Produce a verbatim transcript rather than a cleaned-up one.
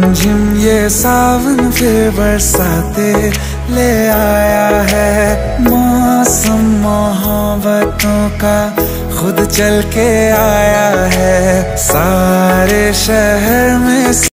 रिमझिम ये सावन फिर बरसाते ले आया है। मौसम मोहब्बतों का खुद चल के आया है। सारे शहर में